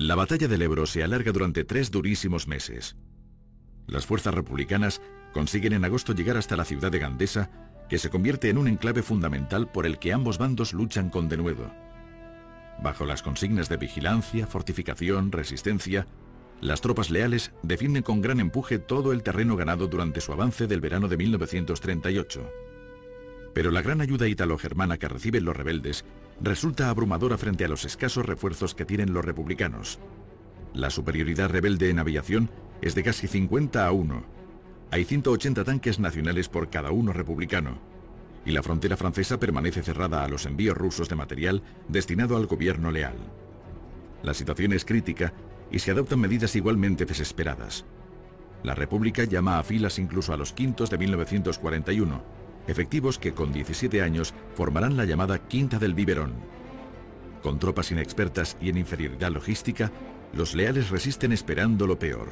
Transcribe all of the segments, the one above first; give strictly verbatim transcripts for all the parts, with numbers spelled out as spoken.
La batalla del Ebro se alarga durante tres durísimos meses. Las fuerzas republicanas consiguen en agosto llegar hasta la ciudad de Gandesa, que se convierte en un enclave fundamental por el que ambos bandos luchan con denuedo. Bajo las consignas de vigilancia, fortificación, resistencia, las tropas leales defienden con gran empuje todo el terreno ganado durante su avance del verano de mil novecientos treinta y ocho. Pero la gran ayuda italo-germana que reciben los rebeldes resulta abrumadora frente a los escasos refuerzos que tienen los republicanos. La superioridad rebelde en aviación es de casi cincuenta a uno. Hay ciento ochenta tanques nacionales por cada uno republicano, y la frontera francesa permanece cerrada a los envíos rusos de material destinado al gobierno leal. La situación es crítica y se adoptan medidas igualmente desesperadas. La República llama a filas incluso a los quintos de mil novecientos cuarenta y uno, efectivos que con diecisiete años formarán la llamada Quinta del Biberón. Con tropas inexpertas y en inferioridad logística, los leales resisten esperando lo peor.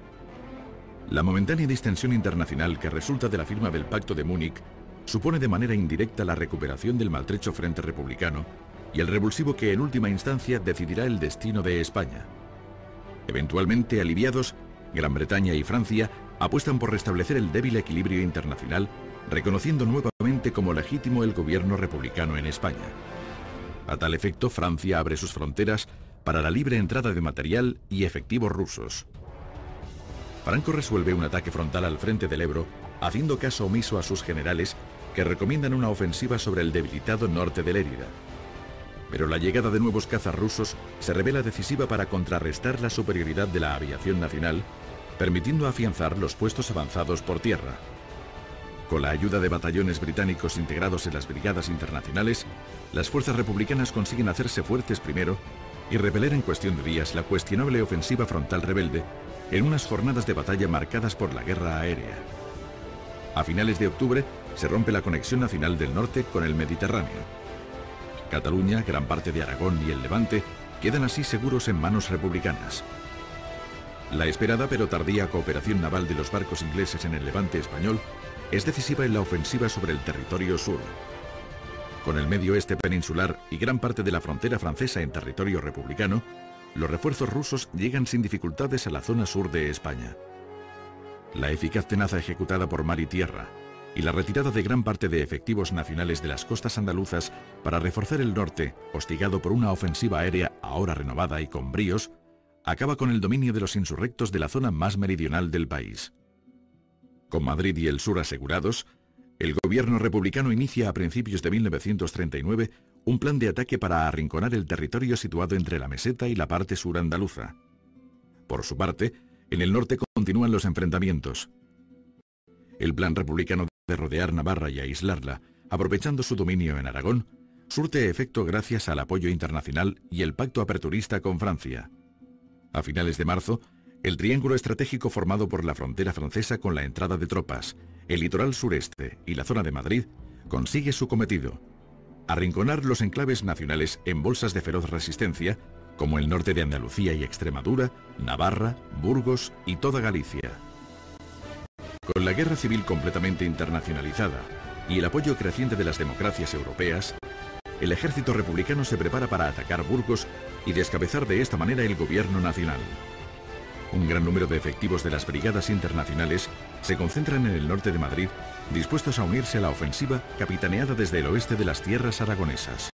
La momentánea distensión internacional que resulta de la firma del Pacto de Múnich supone de manera indirecta la recuperación del maltrecho frente republicano y el revulsivo que en última instancia decidirá el destino de España. Eventualmente aliviados, Gran Bretaña y Francia apuestan por restablecer el débil equilibrio internacional, reconociendo nuevamente como legítimo el gobierno republicano en España. A tal efecto, Francia abre sus fronteras para la libre entrada de material y efectivos rusos. Franco resuelve un ataque frontal al frente del Ebro, haciendo caso omiso a sus generales, que recomiendan una ofensiva sobre el debilitado norte de Lérida. Pero la llegada de nuevos cazas rusos se revela decisiva para contrarrestar la superioridad de la aviación nacional, permitiendo afianzar los puestos avanzados por tierra. Con la ayuda de batallones británicos integrados en las brigadas internacionales, las fuerzas republicanas consiguen hacerse fuertes primero y repeler en cuestión de días la cuestionable ofensiva frontal rebelde en unas jornadas de batalla marcadas por la guerra aérea. A finales de octubre se rompe la conexión nacional del norte con el Mediterráneo. Cataluña, gran parte de Aragón y el Levante quedan así seguros en manos republicanas. La esperada pero tardía cooperación naval de los barcos ingleses en el Levante español es decisiva en la ofensiva sobre el territorio sur. Con el medio oeste peninsular y gran parte de la frontera francesa en territorio republicano, los refuerzos rusos llegan sin dificultades a la zona sur de España. La eficaz tenaza ejecutada por mar y tierra y la retirada de gran parte de efectivos nacionales de las costas andaluzas para reforzar el norte, hostigado por una ofensiva aérea ahora renovada y con bríos, acaba con el dominio de los insurrectos de la zona más meridional del país. Con Madrid y el sur asegurados, el gobierno republicano inicia a principios de mil novecientos treinta y nueve un plan de ataque para arrinconar el territorio situado entre la meseta y la parte sur andaluza. Por su parte, en el norte continúan los enfrentamientos. El plan republicano de rodear Navarra y aislarla, aprovechando su dominio en Aragón, surte efecto gracias al apoyo internacional y el pacto aperturista con Francia. A finales de marzo, el triángulo estratégico formado por la frontera francesa con la entrada de tropas, el litoral sureste y la zona de Madrid consigue su cometido: arrinconar los enclaves nacionales en bolsas de feroz resistencia, como el norte de Andalucía y Extremadura, Navarra, Burgos y toda Galicia. Con la guerra civil completamente internacionalizada y el apoyo creciente de las democracias europeas, el ejército republicano se prepara para atacar Burgos y descabezar de esta manera el gobierno nacional. Un gran número de efectivos de las brigadas internacionales se concentran en el norte de Madrid, dispuestos a unirse a la ofensiva capitaneada desde el oeste de las tierras aragonesas.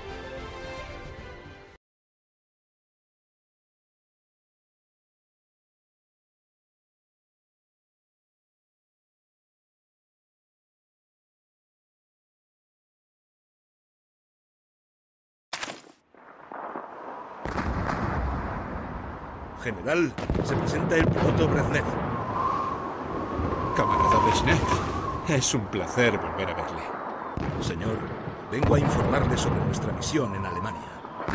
General, se presenta el piloto Brezhnev. Camarada Brezhnev, es un placer volver a verle. Señor, vengo a informarle sobre nuestra misión en Alemania.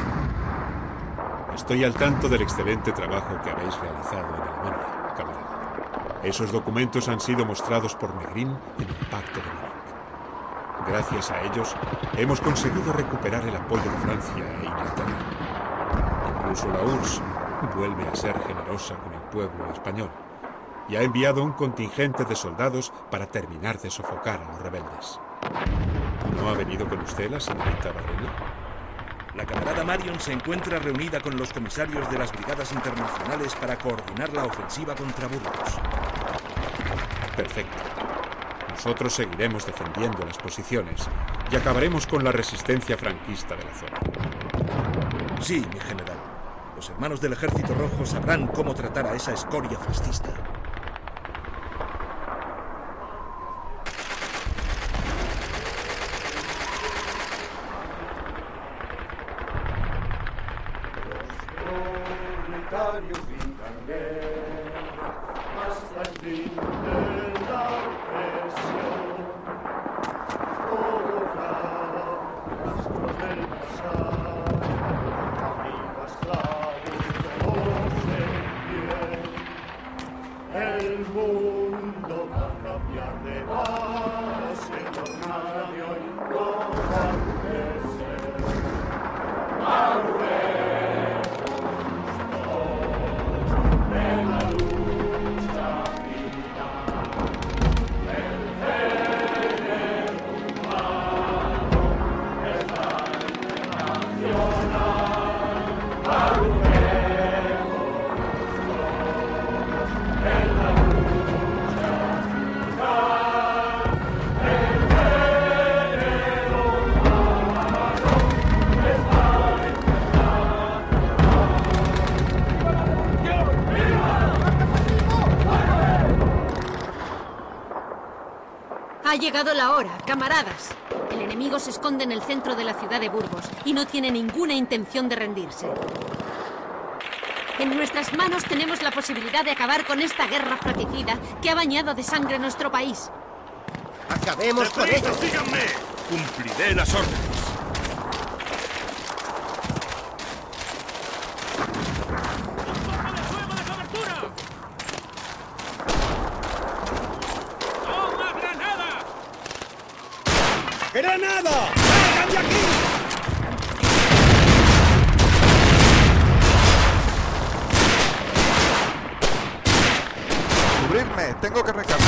Estoy al tanto del excelente trabajo que habéis realizado en Alemania, camarada. Esos documentos han sido mostrados por Negrín en el Pacto de Múnich. Gracias a ellos, hemos conseguido recuperar el apoyo de Francia e Inglaterra. Incluso la U R S S vuelve a ser generosa con el pueblo español y ha enviado un contingente de soldados para terminar de sofocar a los rebeldes. ¿No ha venido con usted la señorita Barrena? La camarada Marion se encuentra reunida con los comisarios de las brigadas internacionales para coordinar la ofensiva contra Burgos. Perfecto. Nosotros seguiremos defendiendo las posiciones y acabaremos con la resistencia franquista de la zona. Sí, mi general. Los hermanos del Ejército Rojo sabrán cómo tratar a esa escoria fascista. Ha llegado la hora, camaradas. El enemigo se esconde en el centro de la ciudad de Burgos y no tiene ninguna intención de rendirse. En nuestras manos tenemos la posibilidad de acabar con esta guerra fratricida que ha bañado de sangre nuestro país. ¡Acabemos con ellos! ¡Síganme! Cumpliré las órdenes. ¡Granada! ¡Salgan de aquí! Cubrirme, tengo que recargar.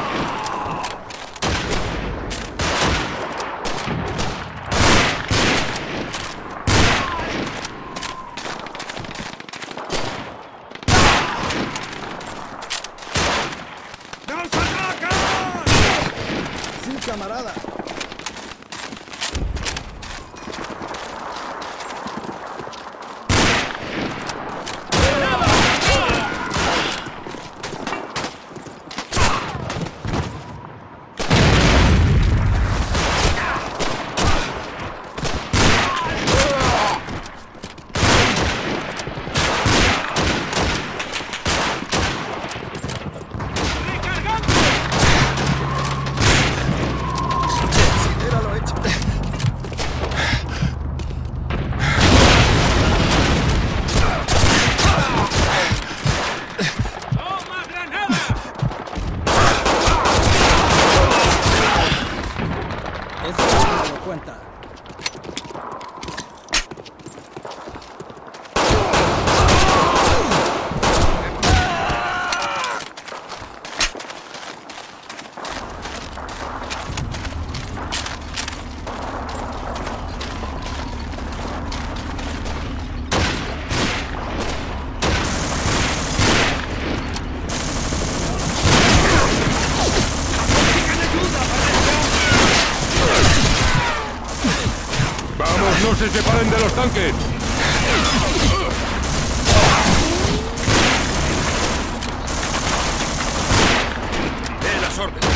¡Nos atacan! Sí, camarada. ¡No se separen de los tanques! ¡De las órdenes!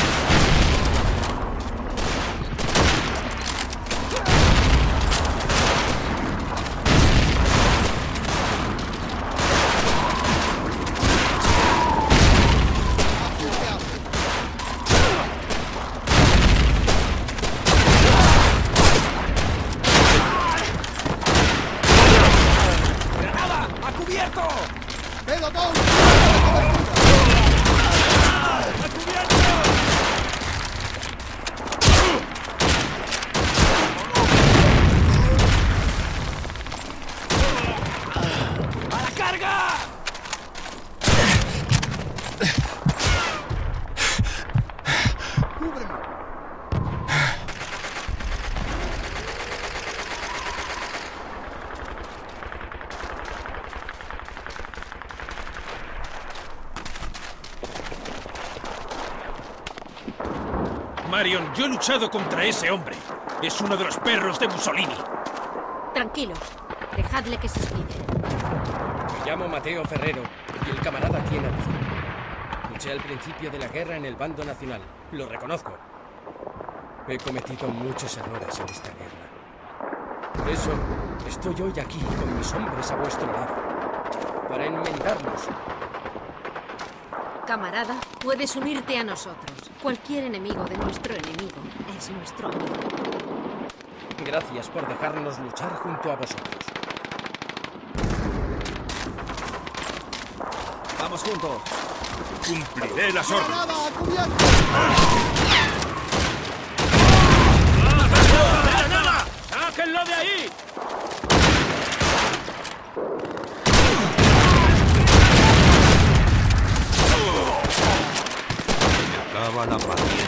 Centurion, yo he luchado contra ese hombre. Es uno de los perros de Mussolini. Tranquilos. Dejadle que se explique. Me llamo Mateo Ferrero y el camarada tiene razón. Luché al principio de la guerra en el bando nacional. Lo reconozco. He cometido muchos errores en esta guerra. Por eso estoy hoy aquí con mis hombres a vuestro lado. Para enmendarnos. Camarada, puedes unirte a nosotros. Cualquier enemigo de nuestro enemigo es nuestro amigo. Gracias por dejarnos luchar junto a vosotros. Vamos juntos. Cumpliré las órdenes. ¡Granada, cubierto! ¡Granada! ¡Sáquenlo de ahí! Acaba la paciencia.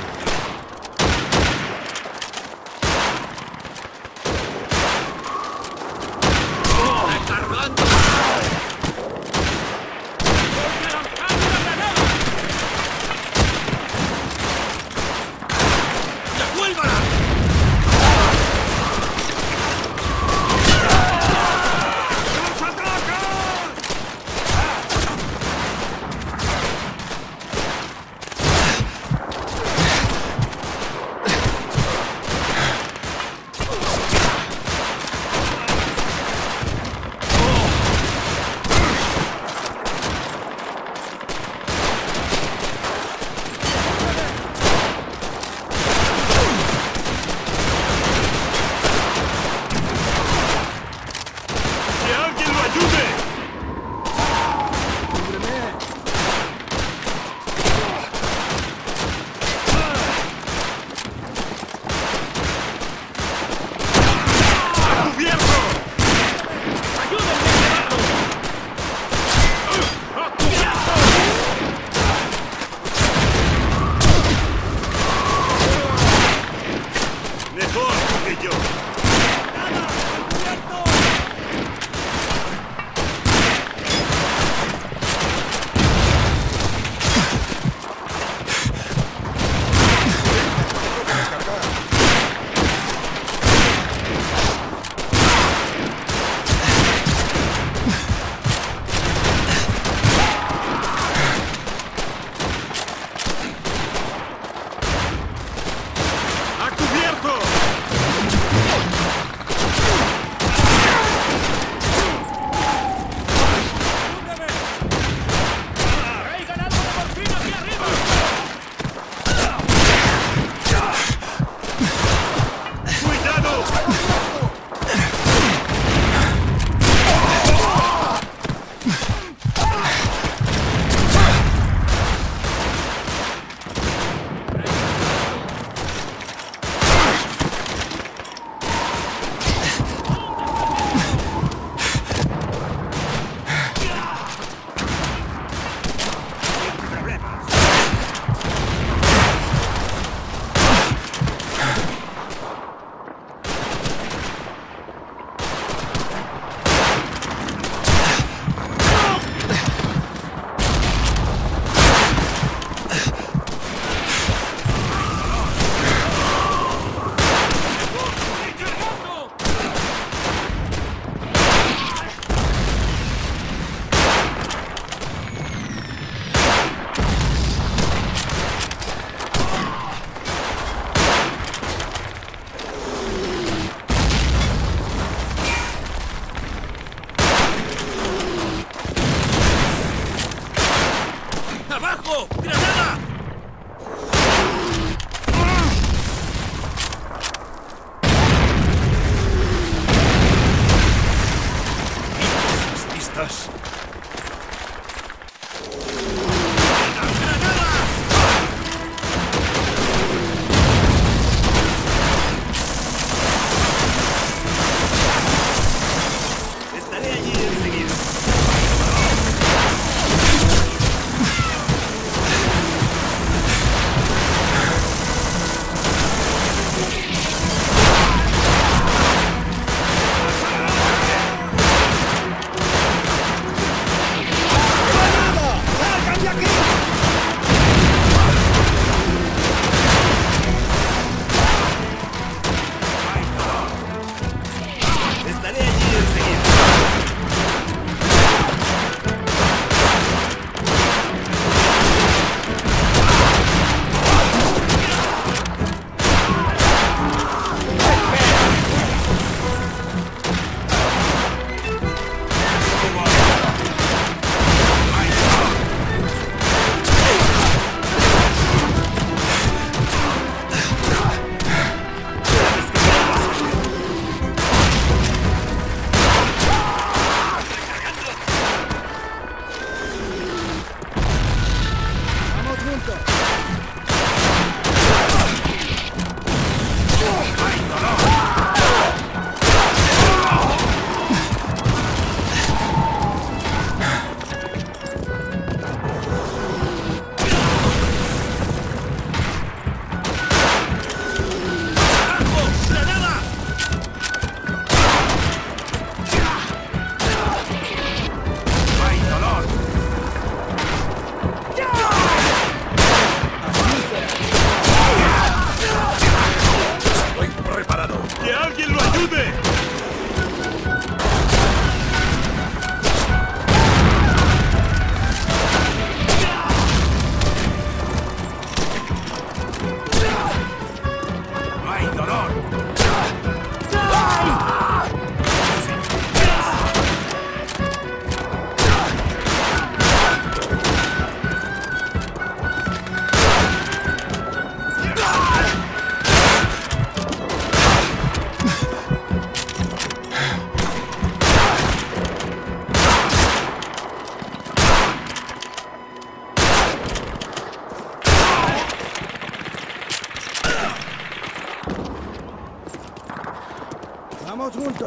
¡Vamos juntos!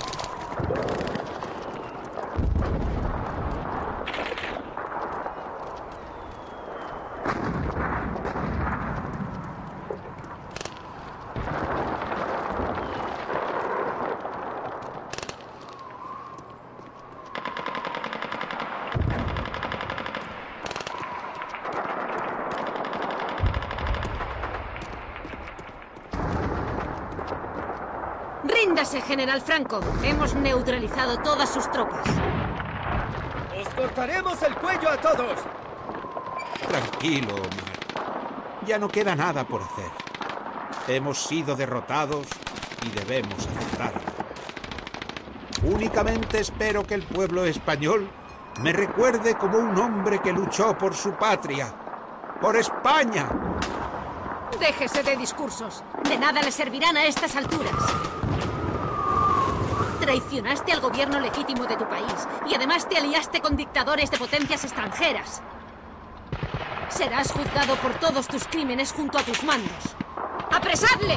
¡Ríndase, General Franco! Hemos neutralizado todas sus tropas. ¡Os cortaremos el cuello a todos! Tranquilo, Miguel. Ya no queda nada por hacer. Hemos sido derrotados y debemos aceptarlo. Únicamente espero que el pueblo español me recuerde como un hombre que luchó por su patria, por España. Déjese de discursos. De nada le servirán a estas alturas. Traicionaste al gobierno legítimo de tu país y además te aliaste con dictadores de potencias extranjeras. Serás juzgado por todos tus crímenes junto a tus mandos. ¡Apresadle!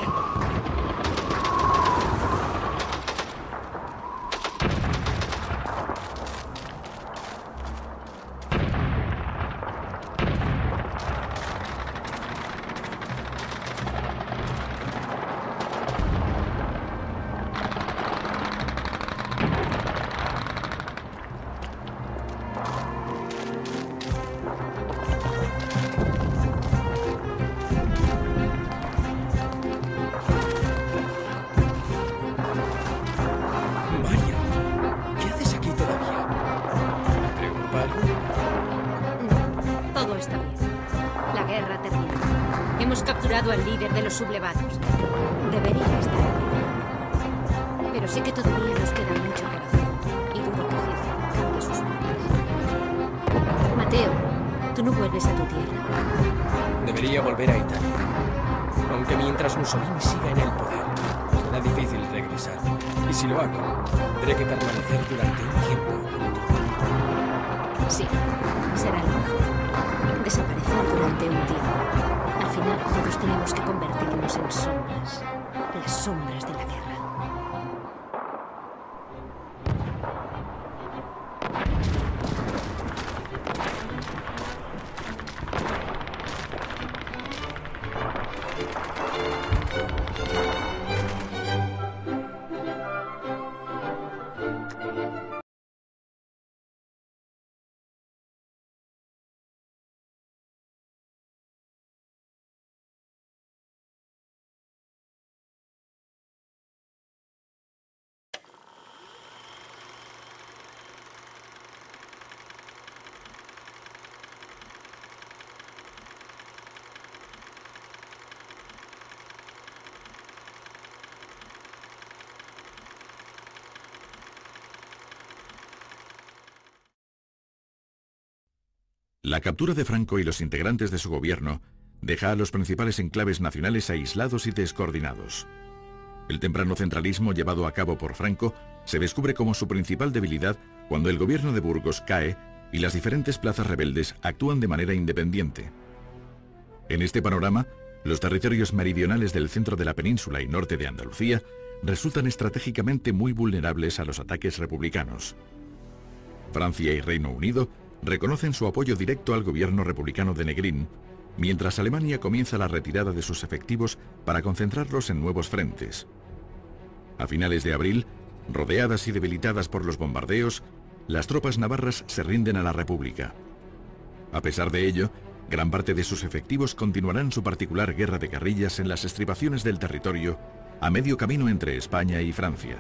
Al líder de los sublevados. Debería estar bien. Pero sé que todavía nos queda mucho por hacer y dudo que Hitler cambie sus planes. Mateo, tú no vuelves a tu tierra. Debería volver a Italia. Aunque mientras Mussolini siga en el poder, será difícil regresar. Y si lo hago, tendré que permanecer durante un tiempo junto. Sí, será lo mejor. Desaparecer durante un tiempo. Al final, todos tenemos que convertirnos en sombras. Las sombras de la guerra. La captura de Franco y los integrantes de su gobierno deja a los principales enclaves nacionales aislados y descoordinados. El temprano centralismo llevado a cabo por Franco se descubre como su principal debilidad cuando el gobierno de Burgos cae y las diferentes plazas rebeldes actúan de manera independiente. En este panorama, los territorios meridionales del centro de la península y norte de Andalucía resultan estratégicamente muy vulnerables a los ataques republicanos. Francia y Reino Unido reconocen su apoyo directo al gobierno republicano de Negrín, mientras Alemania comienza la retirada de sus efectivos para concentrarlos en nuevos frentes. A finales de abril, rodeadas y debilitadas por los bombardeos, las tropas navarras se rinden a la República. A pesar de ello, gran parte de sus efectivos continuarán su particular guerra de guerrillas en las estribaciones del territorio, a medio camino entre España y Francia.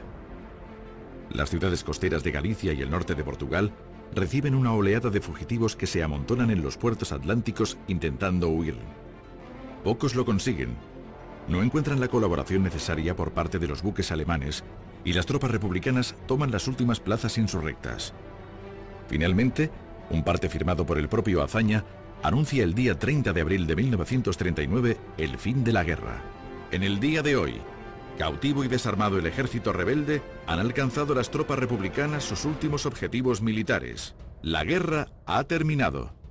Las ciudades costeras de Galicia y el norte de Portugal reciben una oleada de fugitivos que se amontonan en los puertos atlánticos intentando huir. Pocos lo consiguen. No encuentran la colaboración necesaria por parte de los buques alemanes y las tropas republicanas toman las últimas plazas insurrectas. Finalmente, un parte firmado por el propio Azaña anuncia el día treinta de abril de mil novecientos treinta y nueve el fin de la guerra. En el día de hoy, cautivo y desarmado el ejército rebelde, han alcanzado las tropas republicanas sus últimos objetivos militares. La guerra ha terminado.